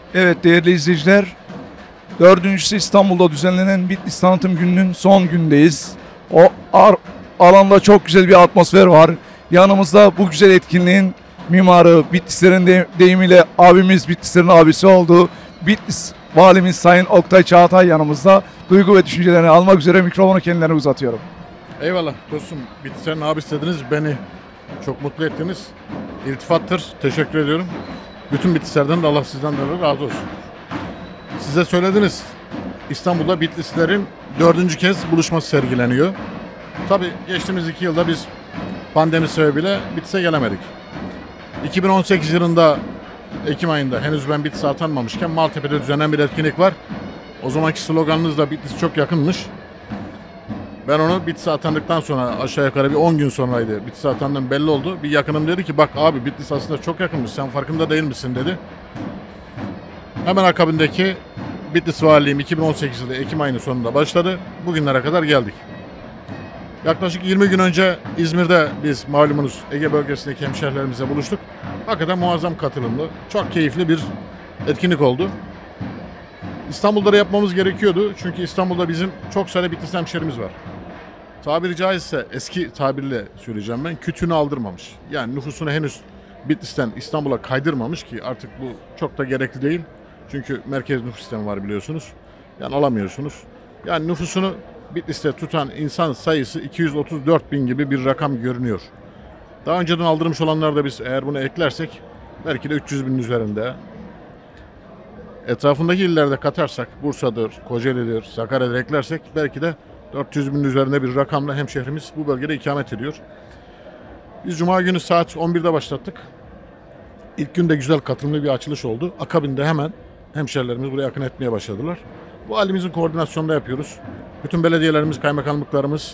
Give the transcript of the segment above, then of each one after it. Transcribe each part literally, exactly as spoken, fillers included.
Evet değerli izleyiciler, dördüncüsü İstanbul'da düzenlenen Bitlis Tanıtım Günü'nün son gündeyiz. O ar alanda çok güzel bir atmosfer var. Yanımızda bu güzel etkinliğin mimarı, Bitlislerin de deyimiyle abimiz, Bitlislerin abisi olduğu Bitlis Valimiz Sayın Oktay Çağatay yanımızda. Duygu ve düşüncelerini almak üzere mikrofonu kendilerine uzatıyorum. Eyvallah dostum, Bitlislerin abisi dediniz, beni çok mutlu ettiniz. İltifattır, teşekkür ediyorum. Bütün Bitlislerden de Allah sizden de razı olsun. Size söylediniz, İstanbul'da Bitlislerin dördüncü kez buluşması sergileniyor. Tabii geçtiğimiz iki yılda biz pandemi sebebiyle Bitlis'e gelemedik. iki bin on sekiz yılında Ekim ayında henüz ben Bitlis'e atanmamışken Maltepe'de düzenlenen bir etkinlik var. O zamanki sloganınız da Bitlis çok yakınmış. Ben onu Bitlis'e atandıktan sonra aşağı yukarı bir on gün sonraydı. Bitlis'e atandığım belli oldu. Bir yakınım dedi ki bak abi Bitlis aslında çok yakınmış, sen farkında değil misin dedi. Hemen akabindeki Bitlis Valiliğim iki bin on sekiz yılı Ekim ayının sonunda başladı. Bugünlere kadar geldik. Yaklaşık yirmi gün önce İzmir'de biz malumunuz Ege bölgesindeki hemşehrilerimizle buluştuk. Hakikaten muazzam katılımlı, çok keyifli bir etkinlik oldu. İstanbul'da da yapmamız gerekiyordu. Çünkü İstanbul'da bizim çok sayıda Bitlis hemşehrimiz var. Tabiri caizse eski tabirle söyleyeceğim ben, kütüğünü aldırmamış. Yani nüfusunu henüz Bitlis'ten İstanbul'a kaydırmamış ki artık bu çok da gerekli değil. Çünkü merkez nüfus sistemi var biliyorsunuz. Yani alamıyorsunuz. Yani nüfusunu Bitlis'te tutan insan sayısı iki yüz otuz dört bin gibi bir rakam görünüyor. Daha önceden aldırmış olanlar da biz eğer bunu eklersek belki de üç yüz binin üzerinde. Etrafındaki illerde katarsak Bursa'dır, Kocaeli'dir, Sakarya'dır eklersek belki de dört yüz binin üzerinde bir rakamla hemşehrimiz bu bölgede ikamet ediyor. Biz Cuma günü saat on birde başlattık. İlk günde güzel katılımlı bir açılış oldu. Akabinde hemen hemşehrilerimiz buraya akın etmeye başladılar. Bu halimizin koordinasyonunda yapıyoruz. Bütün belediyelerimiz, kaymakamlıklarımız,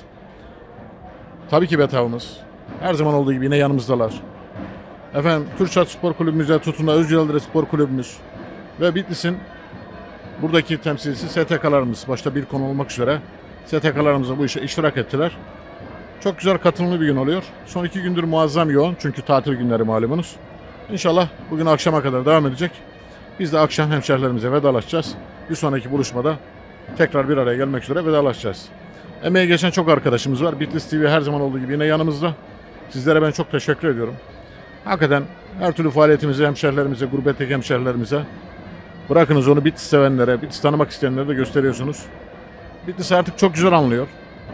tabii ki BETAV'ımız her zaman olduğu gibi yine yanımızdalar. Efendim Kürşat Spor Kulübümüze tutun da Özcüaldere Spor Kulübümüz ve Bitlis'in buradaki temsilcisi S T K'larımız başta bir konu olmak üzere S T K'larımız da bu işe iştirak ettiler. Çok güzel katılımlı bir gün oluyor. Son iki gündür muazzam yoğun çünkü tatil günleri malumunuz. İnşallah bugün akşama kadar devam edecek. Biz de akşam hemşehrilerimize vedalaşacağız. Bir sonraki buluşmada tekrar bir araya gelmek üzere vedalaşacağız. Emeği geçen çok arkadaşımız var. Bitlis T V her zaman olduğu gibi yine yanımızda. Sizlere ben çok teşekkür ediyorum. Hakikaten her türlü faaliyetimizi hemşehrilerimize, gurbetteki hemşehrilerimize, bırakınız onu Bitlis sevenlere, Bitlis tanımak isteyenlere de gösteriyorsunuz. Bitlis artık çok güzel anlıyor.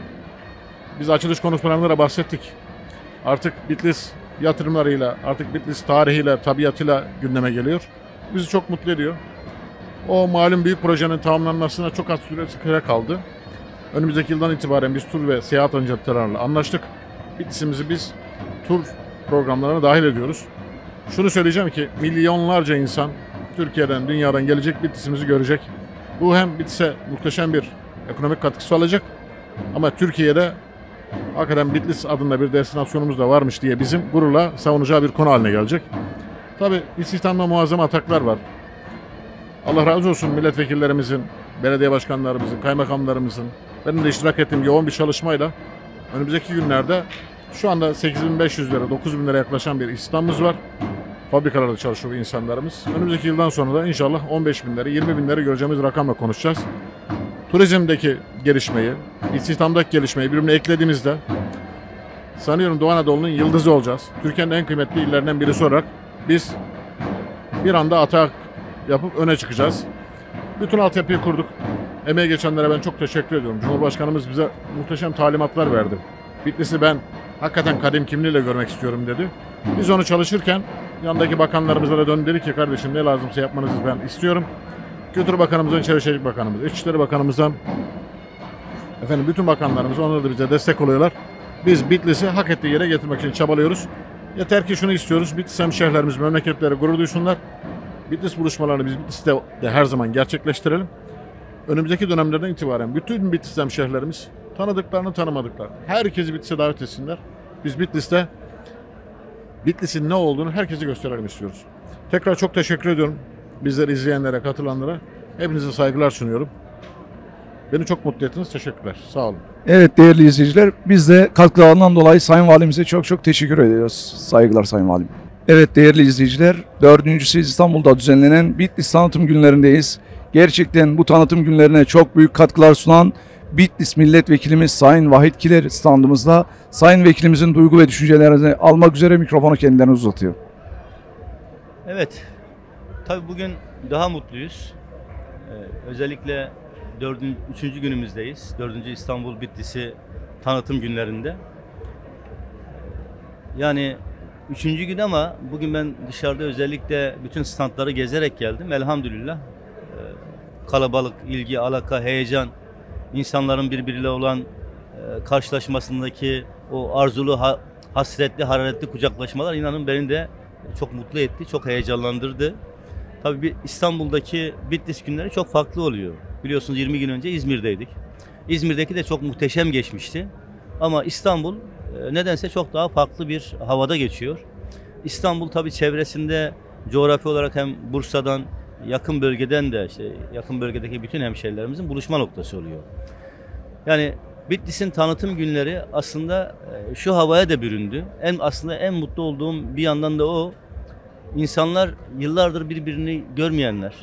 Biz açılış konuşmalarında bahsettik. Artık Bitlis yatırımlarıyla, artık Bitlis tarihiyle, tabiatıyla gündeme geliyor. Bizi çok mutlu ediyor. O malum büyük projenin tamamlanmasına çok az süre kaldı. Önümüzdeki yıldan itibaren biz tur ve seyahat ancaklarıyla anlaştık. Bitlis'imizi biz tur programlarına dahil ediyoruz. Şunu söyleyeceğim ki milyonlarca insan Türkiye'den, dünyadan gelecek, Bitlis'imizi görecek. Bu hem Bitlis'e muhteşem bir ekonomik katkısı olacak ama Türkiye'de hakikaten Bitlis adında bir destinasyonumuz da varmış diye bizim gururla savunacağı bir konu haline gelecek. Tabii istihdamda muazzam ataklar var. Allah razı olsun milletvekillerimizin, belediye başkanlarımızın, kaymakamlarımızın, benim de iştirak ettiğim yoğun bir çalışmayla önümüzdeki günlerde şu anda sekiz bin beş yüz lira, dokuz bin lira yaklaşan bir istihdamımız var. Fabrikalarda çalışıyor insanlarımız. Önümüzdeki yıldan sonra da inşallah on beş bin lira, yirmi bin lira göreceğimiz rakamla konuşacağız. Turizmdeki gelişmeyi, istihdamdaki gelişmeyi birbirine eklediğimizde sanıyorum Doğu Anadolu'nun yıldızı olacağız. Türkiye'nin en kıymetli illerinden birisi olarak biz bir anda atak yapıp öne çıkacağız. Bütün altyapıyı kurduk. Emeği geçenlere ben çok teşekkür ediyorum. Cumhurbaşkanımız bize muhteşem talimatlar verdi. Bitlis'i ben hakikaten kadim kimliğiyle görmek istiyorum dedi. Biz onu çalışırken yanındaki bakanlarımıza da döndü, dedi ki kardeşim ne lazımsa yapmanızı ben istiyorum. Kültür Bakanımızdan, İçişleri Şehircilik Bakanımız, İçişleri Bakanımızdan efendim bütün bakanlarımız onlar da bize destek oluyorlar. Biz Bitlis'i hak ettiği yere getirmek için çabalıyoruz. Yeter ki şunu istiyoruz. Bitlis hemşehrilerimiz memleketleri gurur duysunlar. Bitlis buluşmalarını biz Bitlis'te de her zaman gerçekleştirelim. Önümüzdeki dönemlerden itibaren bütün Bitlis hemşehrilerimiz tanıdıklarını tanımadıklarını herkesi Bitlis'e davet etsinler. Biz Bitlis'te Bitlis'in ne olduğunu herkese gösterelim istiyoruz. Tekrar çok teşekkür ediyorum. Bizleri izleyenlere, katılanlara hepinize saygılar sunuyorum. Beni çok mutlu ettiniz. Teşekkürler. Sağ olun. Evet değerli izleyiciler, biz de katkılarından dolayı Sayın Valimize çok çok teşekkür ediyoruz. Saygılar Sayın Valim. Evet değerli izleyiciler, dördüncüsü İstanbul'da düzenlenen Bitlis Tanıtım Günlerindeyiz. Gerçekten bu tanıtım günlerine çok büyük katkılar sunan Bitlis Milletvekilimiz Sayın Vahit Kiler standımızda. Sayın Vekilimizin duygu ve düşüncelerini almak üzere mikrofonu kendilerine uzatıyor. Evet, tabii bugün daha mutluyuz. Ee, özellikle dördüncü, üçüncü günümüzdeyiz. Dördüncü İstanbul Bitlis'i tanıtım günlerinde. Yani üçüncü gün ama bugün ben dışarıda özellikle bütün standları gezerek geldim. Elhamdülillah. Ee, kalabalık, ilgi, alaka, heyecan, insanların birbiriyle olan e, karşılaşmasındaki o arzulu, ha, hasretli, hararetli kucaklaşmalar inanın beni de çok mutlu etti, çok heyecanlandırdı. Tabii bir İstanbul'daki Bitlis günleri çok farklı oluyor. Biliyorsunuz yirmi gün önce İzmir'deydik. İzmir'deki de çok muhteşem geçmişti. Ama İstanbul e, nedense çok daha farklı bir havada geçiyor. İstanbul tabii çevresinde coğrafi olarak hem Bursa'dan, yakın bölgeden de işte yakın bölgedeki bütün hemşehrilerimizin buluşma noktası oluyor. Yani Bitlis'in tanıtım günleri aslında e, şu havaya da büründü. En aslında en mutlu olduğum bir yandan da o. İnsanlar yıllardır birbirini görmeyenler,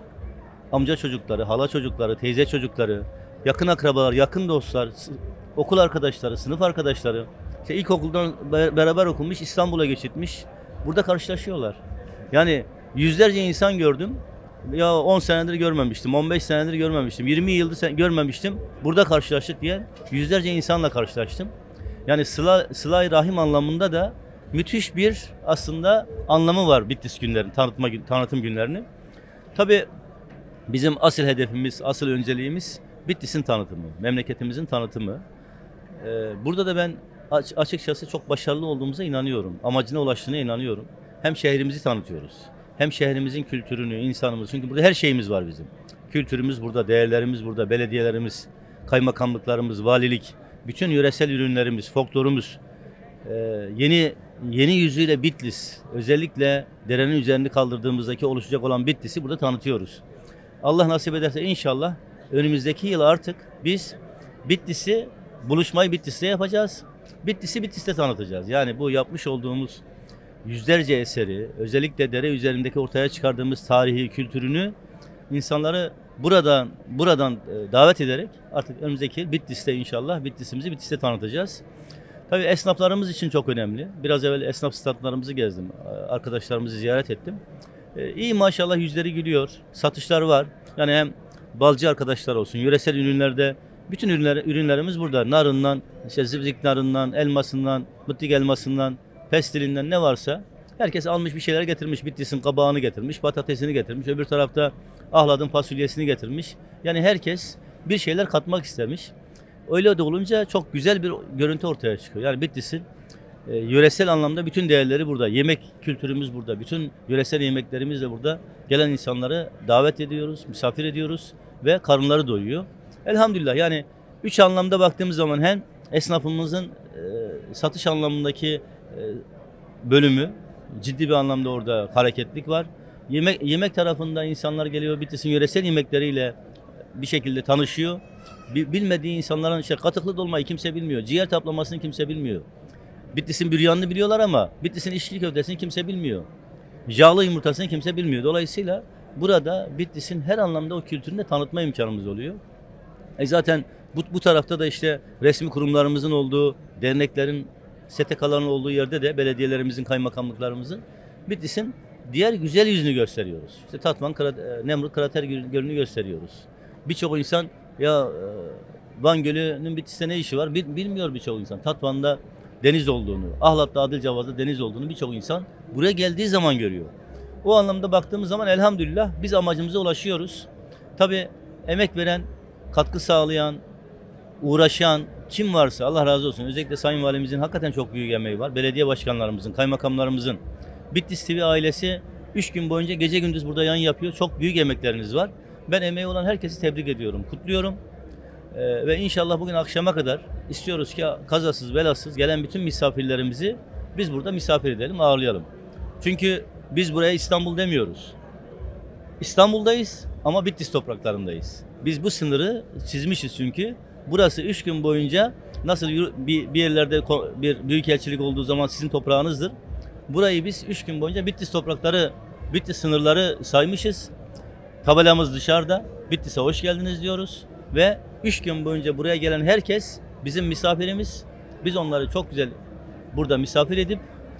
amca çocukları, hala çocukları, teyze çocukları, yakın akrabalar, yakın dostlar, okul arkadaşları, sınıf arkadaşları, işte ilkokuldan beraber okumuş, İstanbul'a geçitmiş, burada karşılaşıyorlar. Yani yüzlerce insan gördüm. Ya on senedir görmemiştim, on beş senedir görmemiştim, yirmi yıldır görmemiştim. Burada karşılaştık diye yüzlerce insanla karşılaştım. Yani sıla, sıla-i rahim anlamında da müthiş bir aslında anlamı var Bitlis günlerin, tanıtma, tanıtım günlerinin. Tabii bizim asıl hedefimiz, asıl önceliğimiz Bitlis'in tanıtımı, memleketimizin tanıtımı. Ee, burada da ben açıkçası çok başarılı olduğumuza inanıyorum. Amacına ulaştığına inanıyorum. Hem şehrimizi tanıtıyoruz, hem şehrimizin kültürünü, insanımızı. Çünkü burada her şeyimiz var bizim. Kültürümüz burada, değerlerimiz burada, belediyelerimiz, kaymakamlıklarımız, valilik, bütün yöresel ürünlerimiz, folklorumuz. Ee, yeni yeni yüzüyle Bitlis, özellikle derenin üzerini kaldırdığımızdaki oluşacak olan Bitlis'i burada tanıtıyoruz. Allah nasip ederse inşallah önümüzdeki yıl artık biz Bitlis'i, buluşmayı Bitlis'te yapacağız. Bitlis'i Bitlis'te tanıtacağız. Yani bu yapmış olduğumuz yüzlerce eseri, özellikle dere üzerindeki ortaya çıkardığımız tarihi, kültürünü insanları buradan buradan davet ederek artık önümüzdeki yıl Bitlis'te inşallah Bitlis'imizi Bitlis'te tanıtacağız. Tabii esnaflarımız için çok önemli. Biraz evvel esnaf standlarımızı gezdim. Arkadaşlarımızı ziyaret ettim. Ee, iyi maşallah yüzleri gülüyor. Satışlar var. Yani hem balcı arkadaşlar olsun, yöresel ürünlerde bütün ürünler, ürünlerimiz burada. Narından, işte zibzik narından, elmasından, mıtlik elmasından, pestilinden ne varsa herkes almış bir şeyler getirmiş. Bitlis'in kabağını getirmiş, patatesini getirmiş. Öbür tarafta Ahlat'ın fasulyesini getirmiş. Yani herkes bir şeyler katmak istemiş. Öyle de olunca çok güzel bir görüntü ortaya çıkıyor. Yani Bitlis'in e, yöresel anlamda bütün değerleri burada. Yemek kültürümüz burada. Bütün yöresel yemeklerimiz de burada. Gelen insanları davet ediyoruz, misafir ediyoruz ve karınları doyuyor. Elhamdülillah yani üç anlamda baktığımız zaman hem esnafımızın e, satış anlamındaki e, bölümü ciddi bir anlamda orada hareketlik var. Yemek yemek tarafında insanlar geliyor Bitlis'in yöresel yemekleriyle bir şekilde tanışıyor. Bilmediği insanların işte katıklı dolmayı kimse bilmiyor. Ciğer taplamasını kimse bilmiyor. Bitlis'in büryanını biliyorlar ama Bitlis'in içli köftesini kimse bilmiyor. Yağlı yumurtasını kimse bilmiyor. Dolayısıyla burada Bitlis'in her anlamda o kültürünü de tanıtma imkanımız oluyor. E zaten bu, bu tarafta da işte resmi kurumlarımızın olduğu, derneklerin, S T K'ların olduğu yerde de belediyelerimizin, kaymakamlıklarımızın Bitlis'in diğer güzel yüzünü gösteriyoruz. İşte Tatvan, Nemrut Krater Gölü'nü gösteriyoruz. Birçok insan ya Van Gölü'nün Bitlis'te ne işi var bilmiyor birçok insan. Tatvan'da deniz olduğunu, Ahlat'ta Adilcavaz'da deniz olduğunu birçok insan buraya geldiği zaman görüyor. O anlamda baktığımız zaman elhamdülillah biz amacımıza ulaşıyoruz. Tabii emek veren, katkı sağlayan, uğraşan kim varsa Allah razı olsun. Özellikle Sayın Valimizin hakikaten çok büyük emeği var. Belediye başkanlarımızın, kaymakamlarımızın, Bitlis T V ailesi üç gün boyunca gece gündüz burada yayın yapıyor. Çok büyük emekleriniz var. Ben emeği olan herkesi tebrik ediyorum, kutluyorum. Ee, ve inşallah bugün akşama kadar istiyoruz ki kazasız belasız gelen bütün misafirlerimizi biz burada misafir edelim, ağırlayalım. Çünkü biz buraya İstanbul demiyoruz. İstanbul'dayız ama Bitlis topraklarındayız. Biz bu sınırı çizmişiz çünkü. Burası üç gün boyunca nasıl bir, bir yerlerde bir büyükelçilik olduğu zaman sizin toprağınızdır. Burayı biz üç gün boyunca Bitlis toprakları, Bitlis sınırları saymışız. Tabelamız dışarıda. Bitlis'e hoş geldiniz diyoruz. Ve üç gün boyunca buraya gelen herkes bizim misafirimiz. Biz onları çok güzel burada misafir edip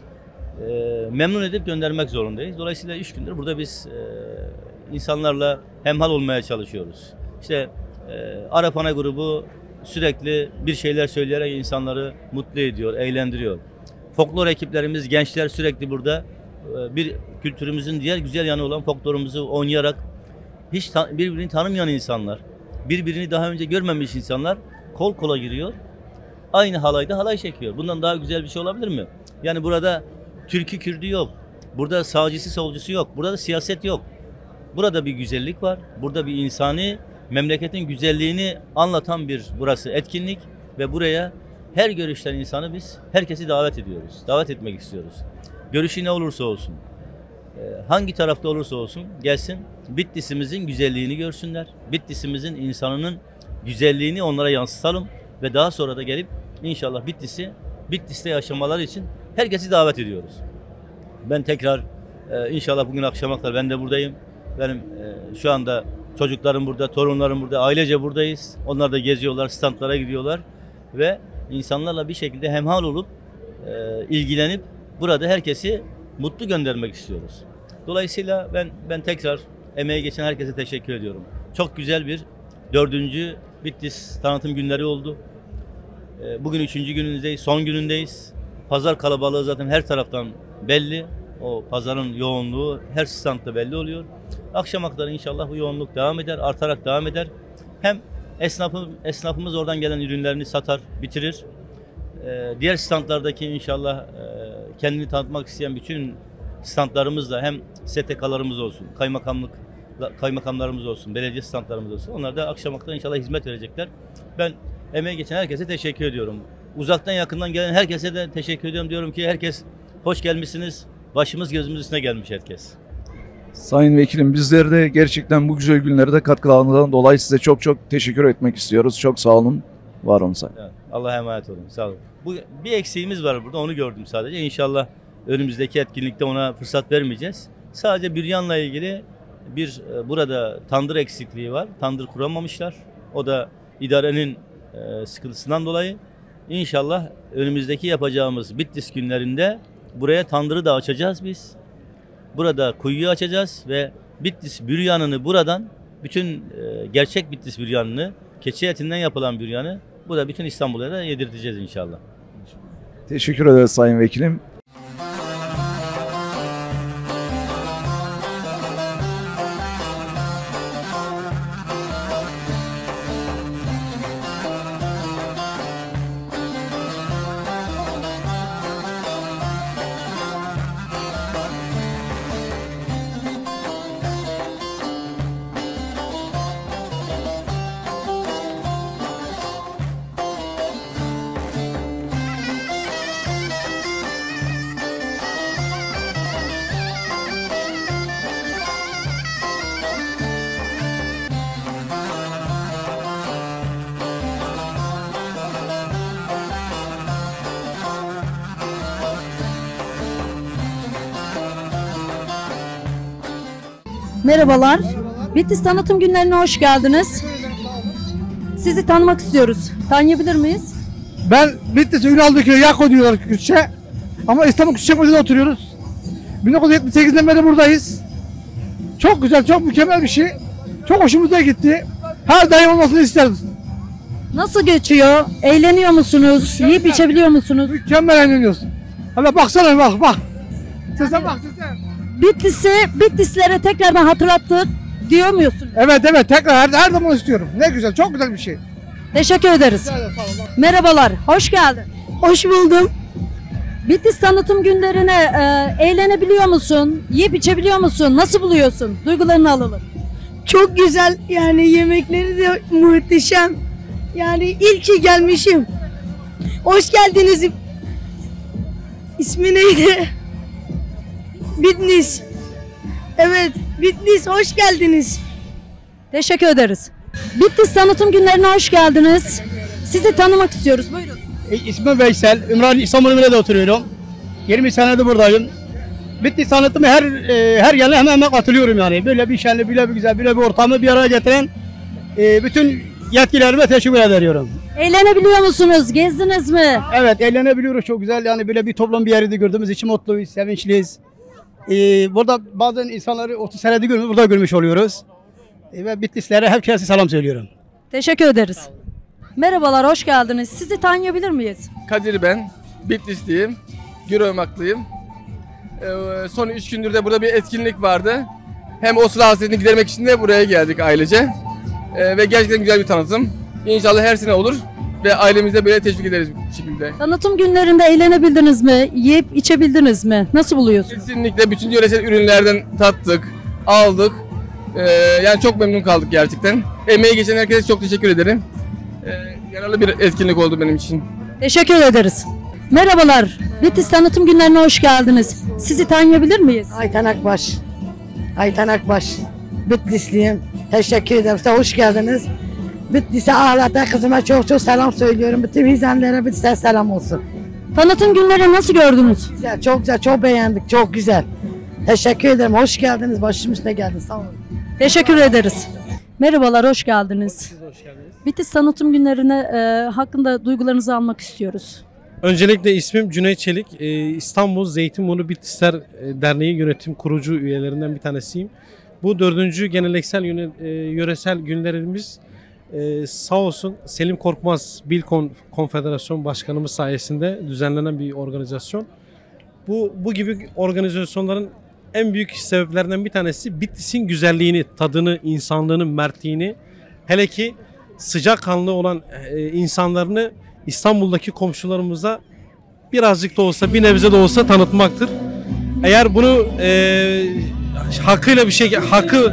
e, memnun edip göndermek zorundayız. Dolayısıyla üç gündür burada biz e, insanlarla hemhal olmaya çalışıyoruz. İşte e, Arapana grubu sürekli bir şeyler söyleyerek insanları mutlu ediyor, eğlendiriyor. Folklor ekiplerimiz, gençler sürekli burada e, bir kültürümüzün diğer güzel yanı olan folklorumuzu oynayarak hiç ta- birbirini tanımayan insanlar, birbirini daha önce görmemiş insanlar kol kola giriyor. Aynı halayda halay çekiyor. Bundan daha güzel bir şey olabilir mi? Yani burada Türkü Kürdü yok. Burada sağcısı solcusu yok. Burada da siyaset yok. Burada bir güzellik var. Burada bir insani memleketin güzelliğini anlatan bir burası etkinlik ve buraya her görüşten insanı biz herkesi davet ediyoruz. Davet etmek istiyoruz. Görüşü ne olursa olsun. Hangi tarafta olursa olsun gelsin. Bitlis'imizin güzelliğini görsünler. Bitlis'imizin insanının güzelliğini onlara yansıtalım ve daha sonra da gelip inşallah Bitlis'i Bitlis'te yaşamaları için herkesi davet ediyoruz. Ben tekrar e, inşallah bugün akşama kadar ben de buradayım. Benim e, şu anda çocuklarım burada, torunlarım burada, ailece buradayız. Onlar da geziyorlar, standlara gidiyorlar ve insanlarla bir şekilde hemhal olup e, ilgilenip burada herkesi mutlu göndermek istiyoruz. Dolayısıyla ben ben tekrar emeği geçen herkese teşekkür ediyorum. Çok güzel bir dördüncü Bitlis tanıtım günleri oldu. Bugün üçüncü günündeyiz, son günündeyiz. Pazar kalabalığı zaten her taraftan belli. O pazarın yoğunluğu her standta belli oluyor. Akşama kadar inşallah bu yoğunluk devam eder, artarak devam eder. Hem esnafı, esnafımız oradan gelen ürünlerini satar, bitirir. Diğer standlardaki inşallah kendini tanıtmak isteyen bütün standlarımızla hem S T K'larımız olsun, kaymakamlık kaymakamlarımız olsun, belediye standlarımız olsun. Onlar da akşama kadar inşallah hizmet verecekler. Ben emeği geçen herkese teşekkür ediyorum. Uzaktan yakından gelen herkese de teşekkür ediyorum. Diyorum ki herkes hoş gelmişsiniz. Başımız gözümüz üstüne gelmiş herkes. Sayın Vekilim, bizler de gerçekten bu güzel günlerde katkılarından dolayı size çok çok teşekkür etmek istiyoruz. Çok sağ olun, var olun sayın. Evet, Allah'a emanet olun, sağ olun. Bu, bir eksiğimiz var burada, onu gördüm sadece. İnşallah önümüzdeki etkinlikte ona fırsat vermeyeceğiz. Sadece büryanla ilgili bir e, burada tandır eksikliği var. Tandır kuramamışlar. O da idarenin e, sıkıntısından dolayı. İnşallah önümüzdeki yapacağımız Bitlis günlerinde buraya tandırı da açacağız biz. Burada kuyuyu açacağız ve Bitlis büryanını buradan bütün e, gerçek Bitlis büryanını, keçi etinden yapılan büryanı burada bütün İstanbul'a da yedirteceğiz inşallah. Teşekkür ederiz Sayın Vekilim. Merhabalar. Bitlis Tanıtım Günlerine hoş geldiniz. Sizi tanımak istiyoruz. Tanıyabilir miyiz? Ben Bitlis Ünaldıköy Yako diyorlar Kürtçe. Ama İstanbul Küçükçekmece'de oturuyoruz. bin dokuz yüz yetmiş sekizden beri buradayız. Çok güzel, çok mükemmel bir şey. Çok hoşumuza gitti. Her daim olmasını isteriz. Nasıl geçiyor? Eğleniyor musunuz? Yiyip içebiliyor musunuz? Mükemmel eğleniyoruz. Hala baksana bak bak. Sese bak sese. Bitlis'i, Bitlislere tekrardan hatırlattık diyor musunuz? Evet evet tekrar her, her zaman istiyorum. Ne güzel, çok güzel bir şey. Teşekkür ederiz. Merhabalar, hoş geldin. Hoş buldum. Bitlis Tanıtım Günlerine e, eğlenebiliyor musun? Yiyip içebiliyor musun? Nasıl buluyorsun? Duygularını alalım. Çok güzel, yani yemekleri de muhteşem. Yani ilk ki gelmişim. Hoş geldiniz. İsmi neydi? Bitlis. Evet, Bitlis hoş geldiniz. Teşekkür ederiz. Bitlis Tanıtım Günlerine hoş geldiniz. Sizi tanımak istiyoruz. Buyurun. E, İsmim Veysel. Ümraniye İstanbul İmre'de oturuyorum. yirmi senedir buradayım. Bitlis sanatımı her e, her yerine hemen hemen katılıyorum yani. Böyle bir şenli, böyle bir güzel, böyle bir ortamı bir araya getiren e, bütün yetkilerime teşekkür ediyorum. Eğlenebiliyor musunuz? Gezdiniz mi? Evet, eğlenebiliyoruz, çok güzel yani, böyle bir toplam bir yerde gördüğümüz için mutluyuz, sevinçliyiz. E, burada bazen insanları otuz senede görmüş, burada görmüş oluyoruz. E, ve Bitlislere herkese selam söylüyorum. Teşekkür ederiz. Merhabalar, hoş geldiniz. Sizi tanıyabilir miyiz? Kadir ben, Bitlisliyim, Güroymaklıyım. Ee, son üç gündür de burada bir etkinlik vardı. Hem o sıra hasretini gidermek için de buraya geldik ailece. Ee, ve gerçekten güzel bir tanıtım. İnşallah her sene olur ve ailemize böyle teşvik ederiz bu şekilde. Tanıtım günlerinde eğlenebildiniz mi? Yiyip içebildiniz mi? Nasıl buluyorsunuz? Kesinlikle bütün yöresel ürünlerden tattık, aldık. Ee, yani çok memnun kaldık gerçekten. Emeği geçen herkese çok teşekkür ederim. Ee, yararlı bir etkinlik oldu benim için. Teşekkür ederiz. Merhabalar, Bitlis Tanıtım Günlerine hoş geldiniz. Sizi tanıyabilir miyiz? Ayten Akbaş. Ayten Akbaş. Bitlisliyim. Teşekkür ederim. Size hoş geldiniz. Bitlis'e ağlatan kızıma çok çok selam söylüyorum. Bütün izleyenlere Bitlis'e selam olsun. Tanıtım günleri nasıl gördünüz? Güzel, çok güzel, çok beğendik. Çok güzel. Teşekkür ederim. Hoş geldiniz. Başım üstüne geldiniz. Sağ olun. Teşekkür ederiz. Merhabalar, hoş geldiniz. Hoş geldiniz. Bitlis Tanıtım Günlerine e, hakkında duygularınızı almak istiyoruz. Öncelikle ismim Cüneyt Çelik. Ee, İstanbul Zeytinburnu Bitlisler Derneği yönetim kurucu üyelerinden bir tanesiyim. Bu dördüncü geleneksel yöne, e, yöresel günlerimiz e, sağ olsun Selim Korkmaz Bilkon Konfederasyon Başkanımız sayesinde düzenlenen bir organizasyon. Bu, bu gibi organizasyonların en büyük sebeplerinden bir tanesi Bitlis'in güzelliğini, tadını, insanlığını, mertliğini, hele ki sıcakkanlı olan e, insanlarını İstanbul'daki komşularımıza birazcık da olsa, bir nebze de olsa tanıtmaktır. Eğer bunu e, hakkıyla bir şey, hakkı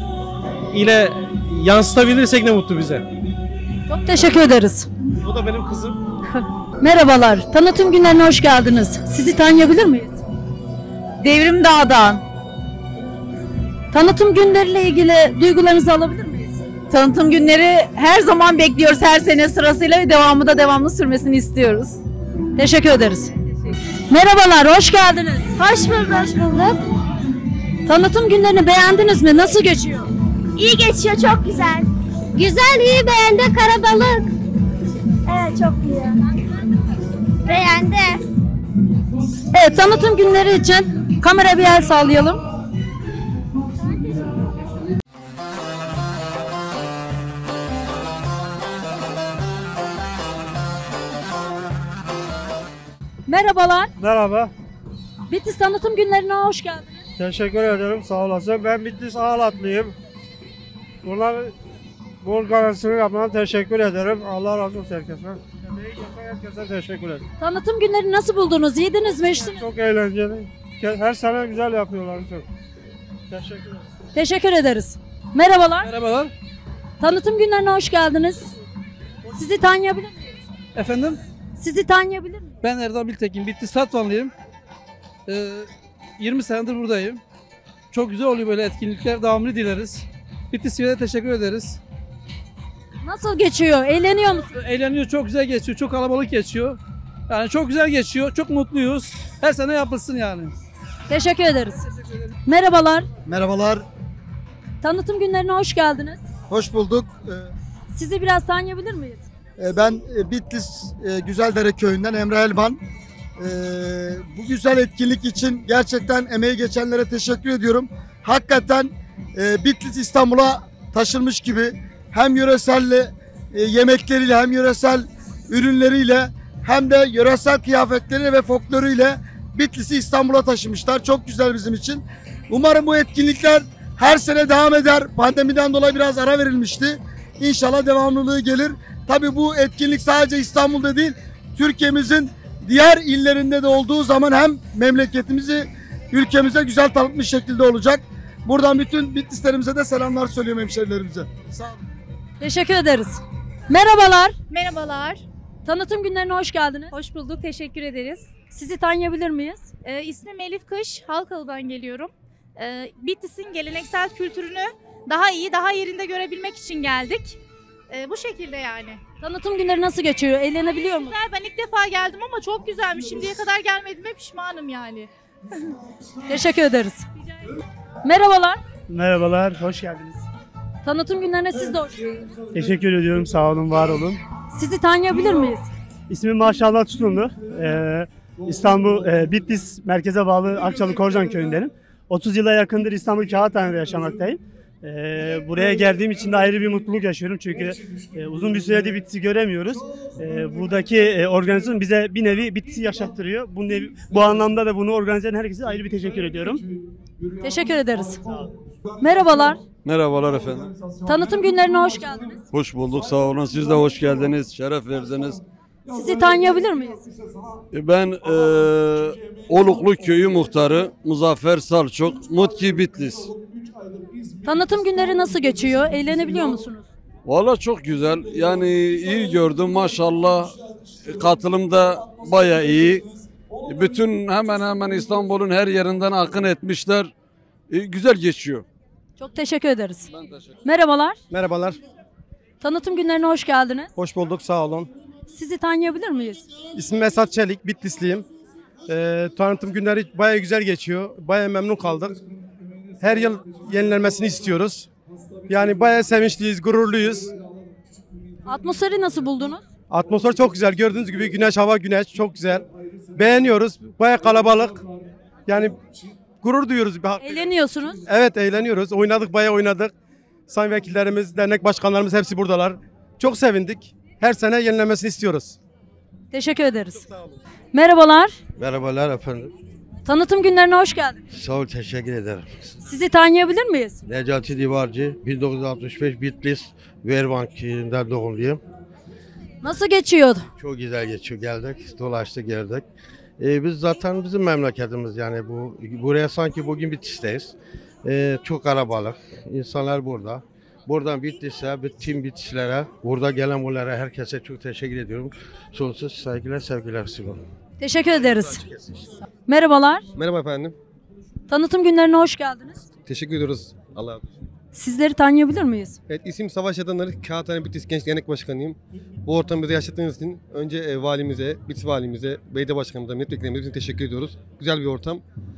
ile yansıtabilirsek ne mutlu bize. Çok teşekkür ederiz. Bu da benim kızım. Merhabalar, Tanıtım Günlerine hoş geldiniz. Sizi tanıyabilir miyiz? Devrim Dağ'dan. Tanıtım günleriyle ilgili duygularınızı alabilir miyiz? Tanıtım günleri her zaman bekliyoruz, her sene sırasıyla ve devamı da devamlı sürmesini istiyoruz. Teşekkür ederiz. Merhabalar, hoş geldiniz. Hoş bulduk. Hoş bulduk. Tanıtım günlerini beğendiniz mi? Nasıl geçiyor? İyi geçiyor, çok güzel. Güzel, iyi, beğendi, karabalık. Evet, çok iyi. Beğendi. Evet, tanıtım günleri için kamera bir el sallayalım. Merhabalar. Merhaba. Bitlis Tanıtım Günlerine hoş geldiniz. Teşekkür ederim, sağ olasın. Ben Bitlis Ağlatlıyım. Bunlar bu organizasyonu yapmana teşekkür ederim. Allah razı olsun herkesten. Herkese teşekkür ederim. Tanıtım günleri nasıl buldunuz? Yediniz mi, içtiniz? Çok eğlenceli. Her sene güzel yapıyorlar. Çok. Teşekkür ederim. Teşekkür ederiz. Merhabalar. Merhabalar. Tanıtım günlerine hoş geldiniz. Sizi tanıyabilir miyiz? Efendim? Sizi tanıyabilir miyim? Ben Erdal Biltekin, Bitlis Tatvanlıyım. Ee, yirmi senedir buradayım. Çok güzel oluyor böyle etkinlikler, devamını dileriz. Bitlis T V'ye teşekkür ederiz. Nasıl geçiyor? Eğleniyor musunuz? Eğleniyor, çok güzel geçiyor, çok kalabalık geçiyor. Yani çok güzel geçiyor, çok mutluyuz. Her sene yapılsın yani. Teşekkür ederiz. Teşekkür Merhabalar. Merhabalar. Tanıtım günlerine hoş geldiniz. Hoş bulduk. Sizi biraz tanıyabilir miyiz? Ben Bitlis Güzeldere Köyü'nden Emre Elban. Bu güzel etkinlik için gerçekten emeği geçenlere teşekkür ediyorum. Hakikaten Bitlis İstanbul'a taşınmış gibi hem yöresel yemekleriyle hem yöresel ürünleriyle hem de yöresel kıyafetleriyle ve folkloruyla Bitlis'i İstanbul'a taşımışlar. Çok güzel bizim için. Umarım bu etkinlikler her sene devam eder. Pandemiden dolayı biraz ara verilmişti. İnşallah devamlılığı gelir. Tabii bu etkinlik sadece İstanbul'da değil, Türkiye'mizin diğer illerinde de olduğu zaman hem memleketimizi, ülkemize güzel tanıtmış şekilde olacak. Buradan bütün Bitlislerimize de selamlar söylüyorum, hemşerilerimize. Sağ olun. Teşekkür ederiz. Merhabalar. Merhabalar. Tanıtım günlerine hoş geldiniz. Hoş bulduk, teşekkür ederiz. Sizi tanıyabilir miyiz? Ee, ismim Elif Kış, Halkalı'dan geliyorum. Ee, Bitlis'in geleneksel kültürünü daha iyi, daha yerinde görebilmek için geldik. Ee, bu şekilde yani. Tanıtım günleri nasıl geçiyor? Eğlenebiliyor musunuz? Güzel, ben ilk defa geldim ama çok güzelmiş. Şimdiye kadar gelmediğime pişmanım yani. Teşekkür ederiz. Merhabalar. Merhabalar, hoş geldiniz. Tanıtım günlerine siz de hoş geldiniz. Teşekkür ediyorum, sağ olun, var olun. Sizi tanıyabilir miyiz? İsmim Maşallah Tutumlu. Ee, İstanbul, e, Bitlis merkeze bağlı Akçalı Korcan köyündenim. otuz yıla yakındır İstanbul Kağıthane'de yaşamaktayım. Ee, buraya geldiğim için de ayrı bir mutluluk yaşıyorum çünkü e, uzun bir süredir Bitlis'i göremiyoruz. E, buradaki e, organizasyon bize bir nevi Bitlis'i yaşattırıyor. Bu, nevi, bu anlamda da bunu organize eden herkese ayrı bir teşekkür ediyorum. Teşekkür ederiz. Merhabalar. Merhabalar efendim. Tanıtım günlerine hoş geldiniz. Hoş bulduk, sağ olun. Siz de hoş geldiniz, şeref verdiniz. Sizi tanıyabilir miyiz? Ben e, Oluklu Köyü Muhtarı Muzaffer Salçok, Mutki Bitlis. Tanıtım günleri nasıl geçiyor? Eğlenebiliyor musunuz? Valla çok güzel. Yani iyi gördüm maşallah. Katılım da baya iyi. Bütün hemen hemen İstanbul'un her yerinden akın etmişler. E, güzel geçiyor. Çok teşekkür ederiz. Merhabalar. Merhabalar. Tanıtım günlerine hoş geldiniz. Hoş bulduk, sağ olun. Sizi tanıyabilir miyiz? İsmim Esat Çelik, Bitlisliyim. Ee, tanıtım günleri baya güzel geçiyor. Baya memnun kaldık. Her yıl yenilenmesini istiyoruz. Yani baya sevinçliyiz, gururluyuz. Atmosferi nasıl buldunuz? Atmosfer çok güzel. Gördüğünüz gibi güneş, hava, güneş çok güzel. Beğeniyoruz. Baya kalabalık. Yani gurur duyuyoruz. Eğleniyorsunuz. Evet, eğleniyoruz. Oynadık, baya oynadık. Sayın vekillerimiz, dernek başkanlarımız hepsi buradalar. Çok sevindik. Her sene yenilenmesini istiyoruz. Teşekkür ederiz. Merhabalar. Merhabalar efendim. Tanıtım günlerine hoş geldiniz. Sağ ol, teşekkür ederim. Sizi tanıyabilir miyiz? Necati Divarcı, bin dokuz yüz altmış beş Bitlis Verbank'ından doğumluyum. Nasıl geçiyor? Çok güzel geçiyor, geldik, dolaştık, geldik. Ee, biz zaten bizim memleketimiz yani bu buraya sanki bugün Bitlis'teyiz. Ee, çok kalabalık, insanlar burada. Buradan Bitlis'e, bütün Bitlislere, burada gelen bunlara herkese çok teşekkür ediyorum. Sonsuz saygılar, sevgiler sunuyorum. Teşekkür ederiz. Merhabalar. Merhaba efendim. Tanıtım günlerine hoş geldiniz. Teşekkür ediyoruz. Allah Sizleri tanıyabilir miyiz? Evet, isim Savaş Yadanları, Kağıthane Bitlis Genç Dernek Başkanıyım. Bu ortamı bize yaşattığınız için önce e, valimize, Bitlis valimize, belediye başkanımıza, milletvekillerimize teşekkür ediyoruz. Güzel bir ortam.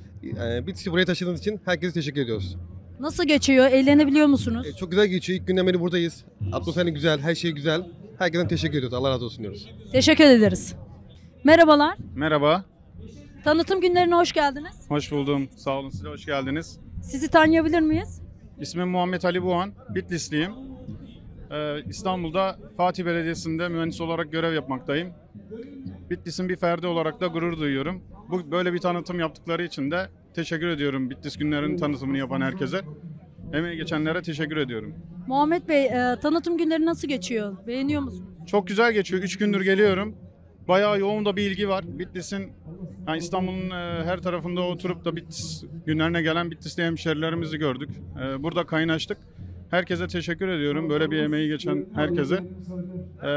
E, Bitlis'i buraya taşıdığınız için herkese teşekkür ediyoruz. Nasıl geçiyor? Eğlenebiliyor musunuz? E, çok güzel geçiyor. İlk günden beri buradayız. Atmosferi güzel, her şey güzel. Herkesten teşekkür ediyoruz. Allah razı olsun diyoruz. Teşekkür ederiz. Merhabalar. Merhaba. Tanıtım günlerine hoş geldiniz. Hoş buldum. Sağ olun, size hoş geldiniz. Sizi tanıyabilir miyiz? İsmim Muhammed Ali Buğan. Bitlisliyim. Ee, İstanbul'da Fatih Belediyesi'nde mühendis olarak görev yapmaktayım. Bitlis'in bir ferdi olarak da gurur duyuyorum. Bu böyle bir tanıtım yaptıkları için de teşekkür ediyorum. Bitlis günlerinin tanıtımını yapan herkese. Emeği geçenlere teşekkür ediyorum. Muhammed Bey, e, tanıtım günleri nasıl geçiyor? Beğeniyor musunuz? Çok güzel geçiyor. Üç gündür geliyorum. Bayağı yoğun da bir ilgi var. Bitlis'in, yani İstanbul'un e, her tarafında oturup da Bitlis günlerine gelen Bitlisli hemşerilerimizi gördük. E, burada kaynaştık. Herkese teşekkür ediyorum. Böyle bir emeği geçen herkese. E,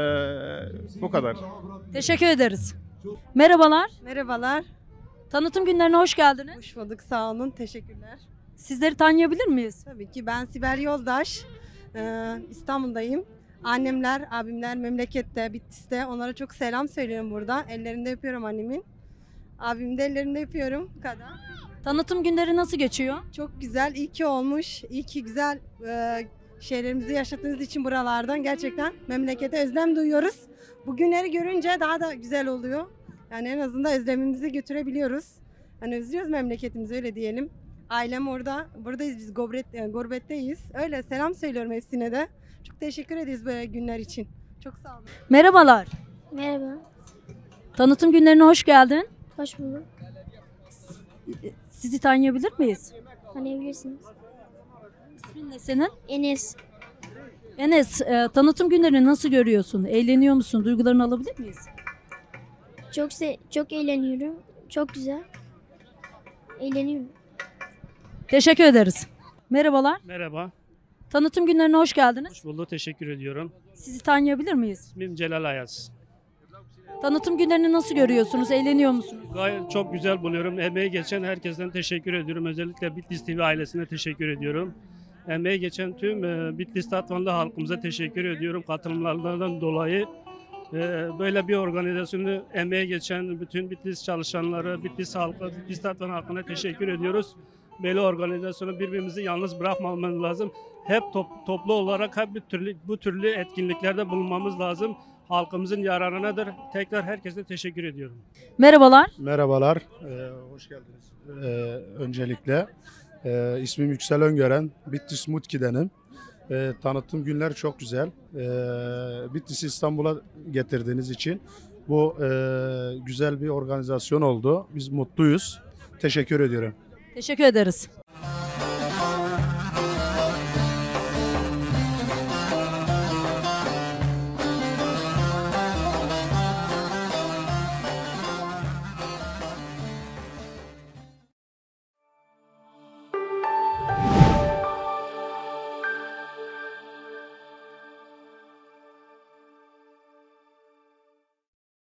bu kadar. Teşekkür ederiz. Merhabalar. Merhabalar. Tanıtım günlerine hoş geldiniz. Hoş bulduk, sağ olun. Teşekkürler. Sizleri tanıyabilir miyiz? Tabii ki, ben Sibel Yoldaş. Ee, İstanbul'dayım. Annemler, abimler memlekette, Bitlis'te. Onlara çok selam söylüyorum burada. Ellerinde öpüyorum annemin. Abimin de ellerinde öpüyorum. Bu kadar. Tanıtım günleri nasıl geçiyor? Çok güzel, iyi ki olmuş. İyi ki güzel e, şeylerimizi yaşattığınız için buralardan gerçekten memlekete özlem duyuyoruz. Bu günleri görünce daha da güzel oluyor. Yani en azından özlemimizi götürebiliyoruz. Hani özlüyoruz memleketimizi, öyle diyelim. Ailem orada, buradayız biz, gurbet, gurbetteyiz. Öyle selam söylüyorum hepsine de. Çok teşekkür ederiz böyle günler için. Çok sağ olun. Merhabalar. Merhaba. Tanıtım günlerine hoş geldin. Hoş bulduk. Sizi tanıyabilir miyiz? Tanıyabilirsiniz. İsmin ne senin? Enes. Enes, e, tanıtım günlerini nasıl görüyorsun? Eğleniyor musun? Duygularını alabilir miyiz? Çok se çok eğleniyorum. Çok güzel. Eğleniyorum. Teşekkür ederiz. Merhabalar. Merhaba. Tanıtım günlerine hoş geldiniz. Hoş bulduk. Teşekkür ediyorum. Sizi tanıyabilir miyiz? İsmim Celal Ayaz. Tanıtım günlerini nasıl görüyorsunuz? Eğleniyor musunuz? Gayet çok güzel buluyorum. Emeği geçen herkesten teşekkür ediyorum. Özellikle Bitlis T V ailesine teşekkür ediyorum. Emeği geçen tüm e, Bitlis Tatvanlı halkımıza teşekkür ediyorum. Katılımlarından dolayı Ee, Böyle bir organizasyonu emeğe geçen bütün Bitlis çalışanları, Bitlis halkı, Bitlis Tatvan halkına teşekkür ediyoruz. Böyle organizasyonu birbirimizi yalnız bırakmamamız lazım. Hep top, toplu olarak hep bir türlü, bu türlü etkinliklerde bulunmamız lazım. Halkımızın yararınadır. Tekrar herkese teşekkür ediyorum. Merhabalar. Merhabalar, ee, hoş geldiniz. Ee, öncelikle e, ismim Yüksel Öngören, Bitlis Mutki'denim. Ee, tanıttığım günler çok güzel. Ee, Bitlis'i İstanbul'a getirdiğiniz için bu e, güzel bir organizasyon oldu. Biz mutluyuz. Teşekkür ediyorum. Teşekkür ederiz.